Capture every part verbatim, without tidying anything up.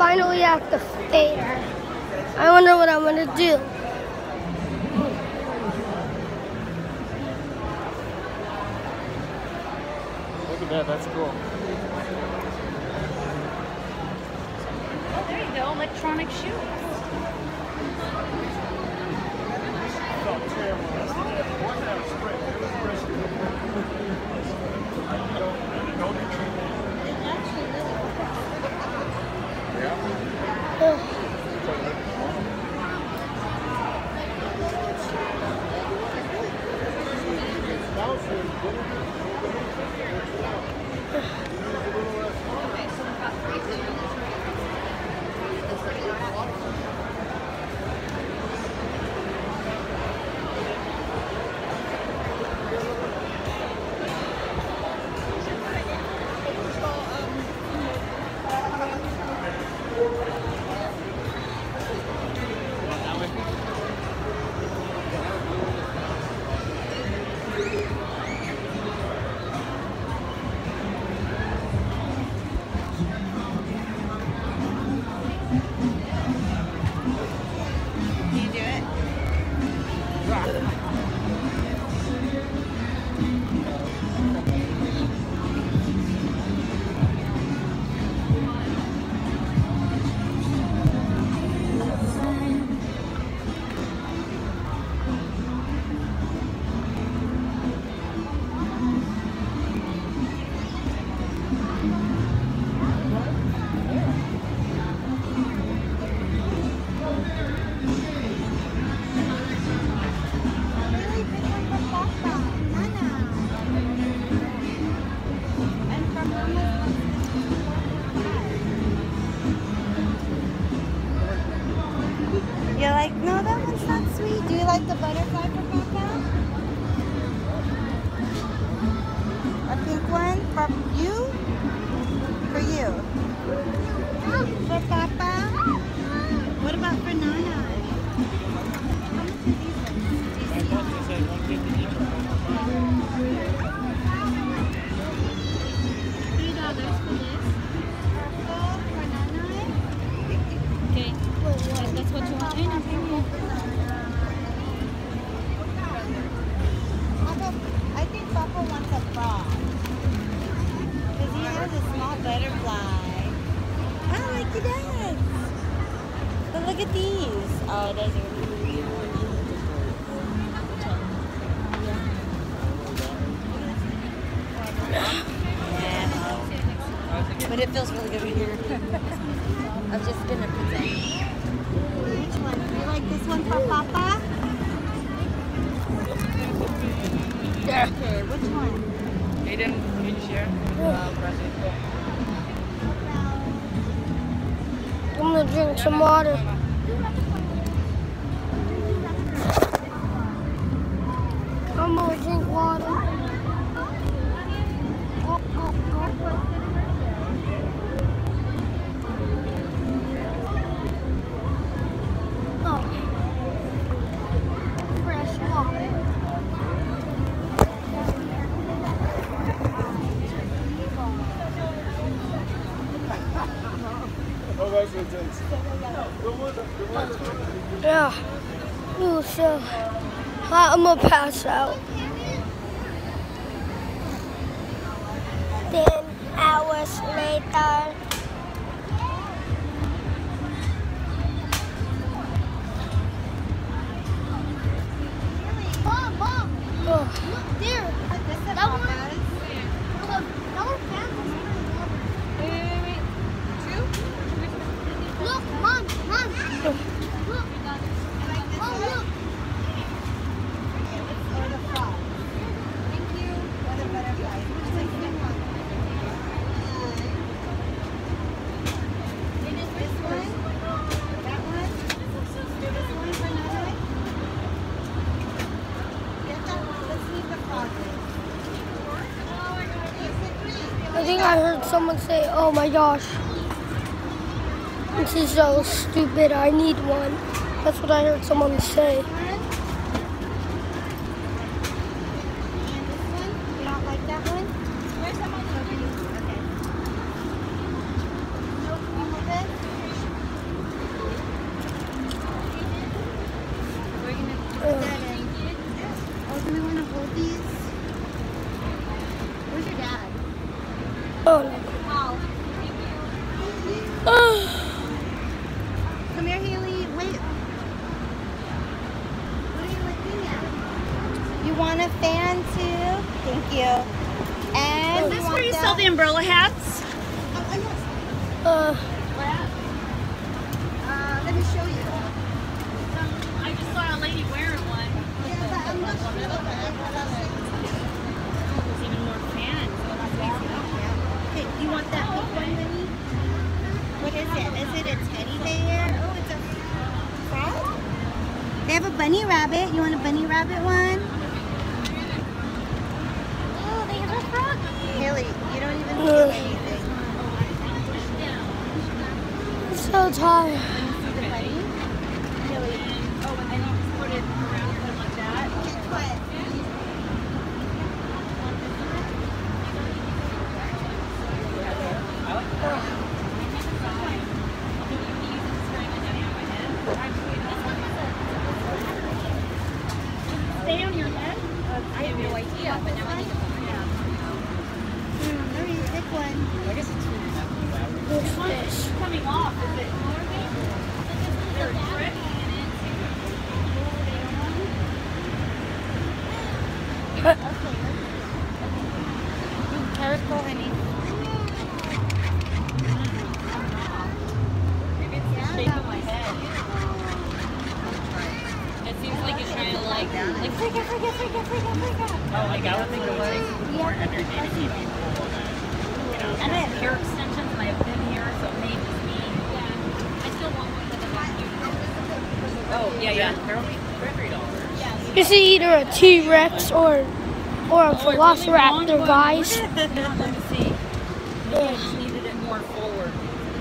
finally at the fair. I wonder what I'm gonna do. Look at that, that's cool. Oh, there you go, electronic shoes. You're like, no, that one's not sweet. Do you like the butterfly for Papa? A pink one for you? For you. For Papa? What about for Nana? How much are these ones? Do you see? Three dollars for this. Purple for Nana? Okay, that's what you want. I think Papa wants a frog. Because he has a small butterfly. Oh, like he does. But look at these. Oh, those are really cute. Yeah. But it feels really good right here. I'm just going to pretend. Which one? Do you like this one for Papa? Yeah. Okay, which one? Aiden, can you share? Uh, press it. I'm gonna drink some water. I'm gonna drink water. Oh. Fresh water. Yeah. Ooh, so hot, I'm gonna pass out. Ten hours later. Mom, Mom, oh. Look there. That one. Look, that one fans. Look, Mom, Mom. Look. Oh, look. Or the frog. Thank you. Or the butterfly. Which one do you want? This one? That one? This one for Nana? Get that one. Let's leave the frog in. I think I heard someone say, oh my gosh. This is so stupid, I need one. That's what I heard someone say. And this one? You don't like that one? Where's someone? Okay. Nope, you want this? all the umbrella hats? Uh, Uh, let me show you. I just saw a lady wearing one. Yeah, but I'm not sure. There's even more fans. Okay, do you want that pink one, Winnie? What is it? Is it a teddy bear? Oh, it's a frog? They have a bunny rabbit. You want a bunny rabbit one? oh, they have a frog. Haley, you don't even feel anything. I'm so tired. See the bunny? Haley. Oh, and then you just put it around her like that. Okay, quiet. Stay on your head? I have no idea, but now I need to find out. Hurry, pick one. I guess it's What's this? Coming off, is it? They're a trick. Carrot, go, honey. Maybe it's the shape of my head. It seems like it's trying to like, like freak out, freak out, freak out, freak out, freak out. Oh, like I would think it was more entertaining if you pull that. And I have hair extensions and I have thin hair, so it may just be. I still want one with the vacuum. Oh, yeah, yeah. They're only they're three dollars. This is either a T-Rex or or a Velociraptor, guys. Let me see. Maybe I just needed it more forward.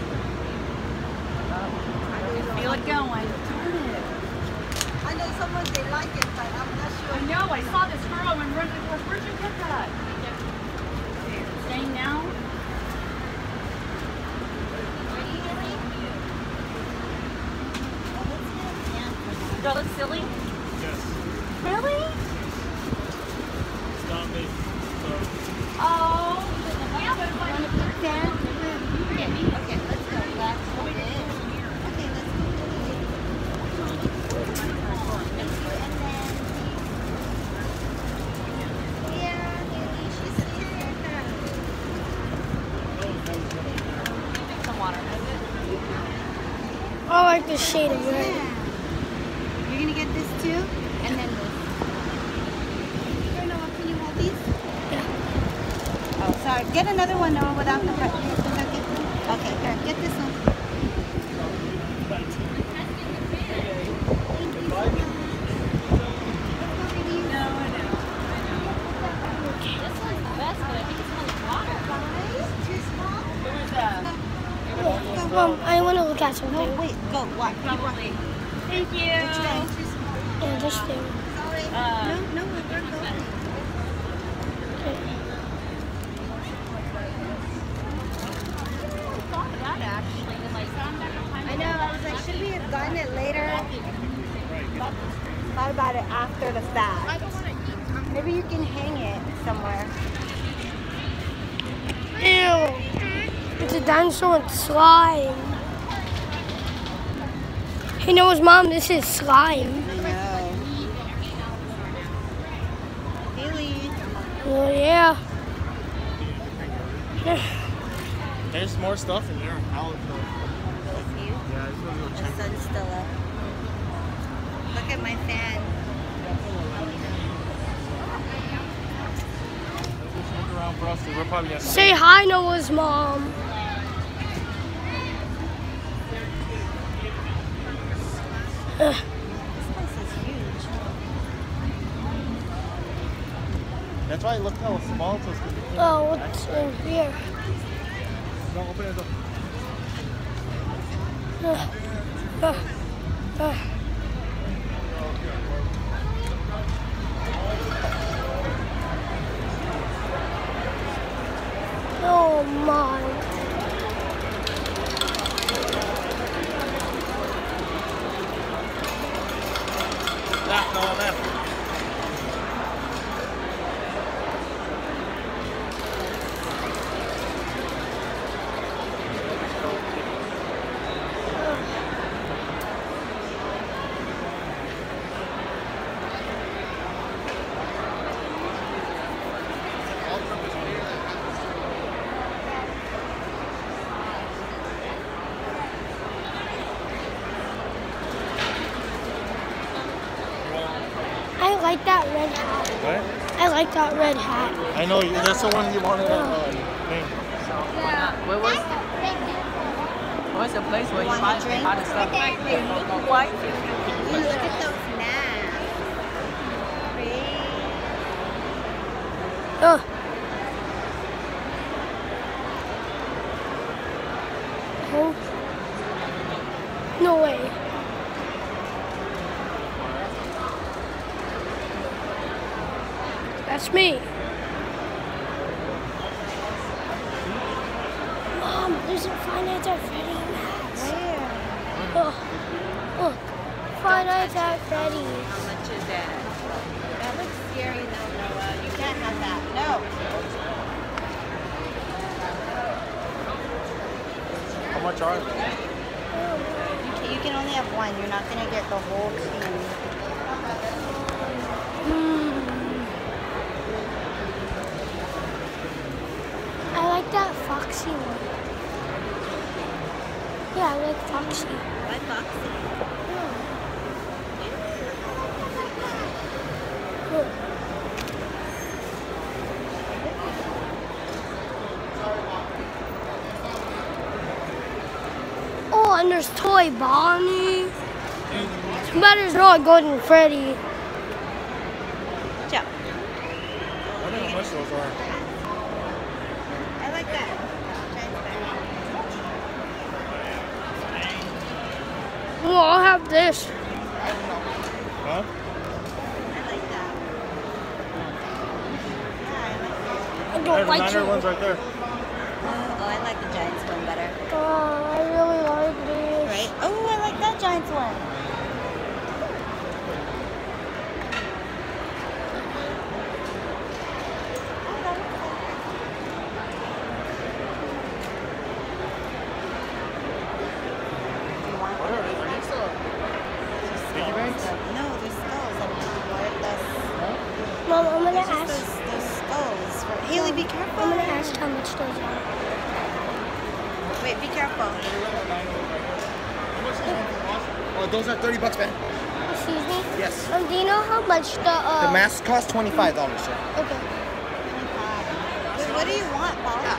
Feel it going. Darn it. I know someone, they like it, but I'm not sure. I know, I saw this girl and running across. Where'd you get that? Staying now? That looks silly? Yes. Really? It's not me. So Oh. Yeah, but if I Want to pick that? Okay, let's go. That's what it is. Okay, let's go. And then, yeah, Haley, she's here. some water. I like the shade of red. Yeah. You're gonna get this too, and then this. Here, Noah, can you hold these? Yeah. Oh, sorry. Get another one, Noah, without the button. Okay. Okay, here, get this one. This one's the best, but I think it's really water. Mom, I want to look at No, something. wait, go. What? Probably. Thank you. Which way? Yeah, this thing. Uh, No, no, we're going. thought of that actually. Like, I know, I was like, should we have gotten it later? Thought about it after the fact. Maybe you can hang it somewhere. Ew. It's a dinosaur with slime. Hey, Noah's mom, this is slime. I know. Haley. Oh, yeah. there's more stuff in here. I'll, You? yeah, I just want to go The check. sun's still up. Look at my fan. Just look around for us. We're probably gonna Say hi, Noah's mom. Ugh. This place is huge. That's why it looked how small it was. Oh, what's in here? Don't open it up. Ugh. Ugh. Ugh. Oh my. Left, no, left. like that red hat. What? I like that red hat. I know, that's the one you wanted at uh, thing. Where was what's the place where you Want buy a drink? buy the stuff? What? Look at those masks. Oh. Oh. No way. That's me. Mom, there's a Five Nights at Freddy's mask. Where? Look. Look. Five Nights at Freddy's. How much is that? That looks scary. No, Noah. You can't have that. No. How much are they? You can, you can only have one. You're not going to get the whole queue. Mm. I like that Foxy one. Yeah, I like Foxy. Why Foxy? Look. Oh, and there's Toy Bonnie. It's better than all Golden Freddy. Ciao. I don't know how much those are. I like that. Giant bag. Well, I'll have this. Huh? I like that. Yeah, I like that. I I don't have like niner it. ones right there. Oh, I like the Giants one better. Oh, I really like this. Right? Oh, I like that Giants one. What are they? Are these uh, piggy banks? No, they're skulls. I mean, what? That's, Mom, I'm gonna they're just ask. those, those skulls. For, Haley, be careful. I'm gonna ask how much those are. Wait, be careful. Oh, those are thirty bucks, man. Excuse me. Yes. Um, do you know how much the uh? The mask costs twenty-five dollars, sir. Okay. Wait, what do you want, Paul? What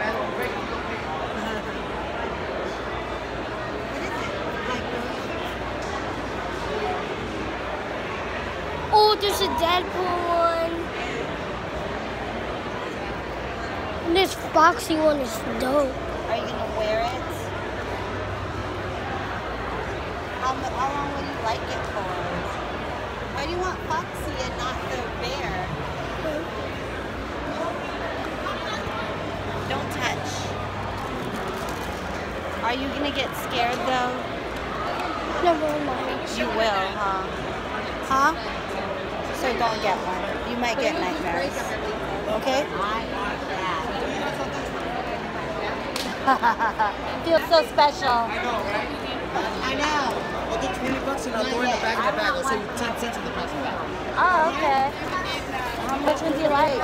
is it? Oh, there's a Deadpool one. And this Foxy one is dope. Are you gonna wear it? How, mu- how long will you like it for? Why do you want Foxy and not the bear? Don't touch. Are you gonna get scared though? Never mind. You will, huh? Huh? So don't get one. You might get nightmares. Okay? Feels so special. I know. I'll do twenty bucks and I'll throw in the bag in the bag. I'll save you ten cents in the plastic bag. Oh, okay. Which one do you like?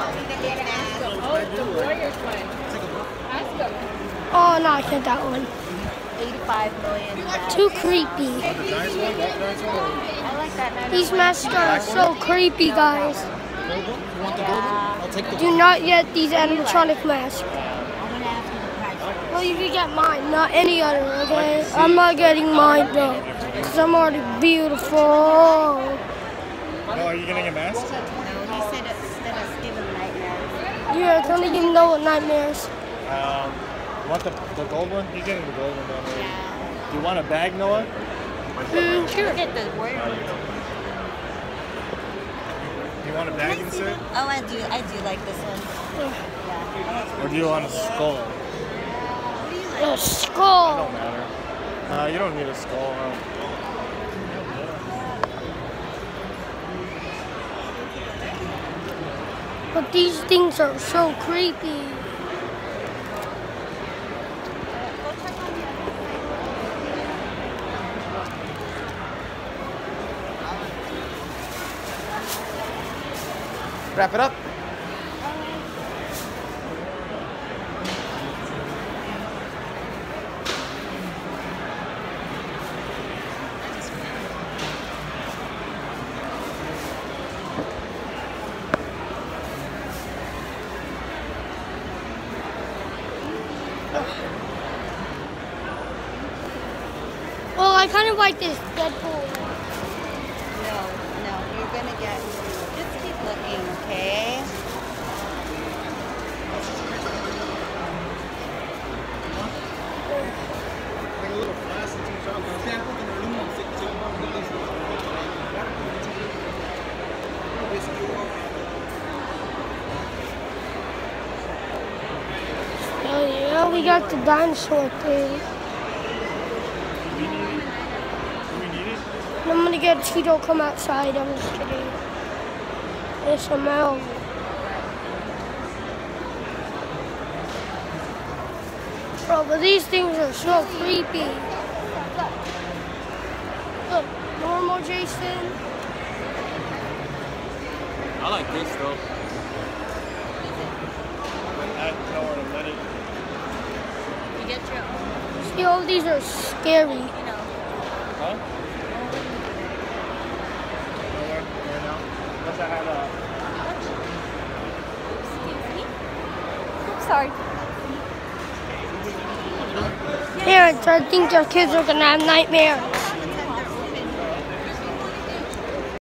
Oh no, I can't that one. eighty-five million. Too creepy. The Giants one? That Giants one? I like that. These masks are so creepy, guys. You want the golden? I'll take the Do not get these animatronic masks. I'm gonna ask you the price. Well, you can get mine, not any other, okay? I'm not getting mine though, because I'm already beautiful. Oh, are you getting a mask? No, he said it's gonna give him nightmares. You're gonna give me no nightmares. Um, you want the, the gold one? He's getting the gold one down there. Yeah. Do you want a bag, Noah? Mm, sure. Look at the word. Do you want a bag insert? Oh, I do. I do like this one. Yeah. Or do you want a skull? A Don't skull. matter. Uh, you don't need a skull. Huh? But these things are so creepy. Wrap it up. Well, I kind of like this Deadpool. No, no, you're gonna get. Just keep looking, okay? Like a little flash into each other. Sample the room and sit Oh yeah, we got the dinosaur thing. I'm gonna get Tito come outside. I'm just kidding. S M L. Bro, but these things are so creepy. Look, normal Jason. I like this though. I know where to let it. You get your own, See, all these are scary. you know. Huh? Where? Where now? Unless I had a. Excuse me? I'm sorry. Parents, I think their kids are gonna have nightmares.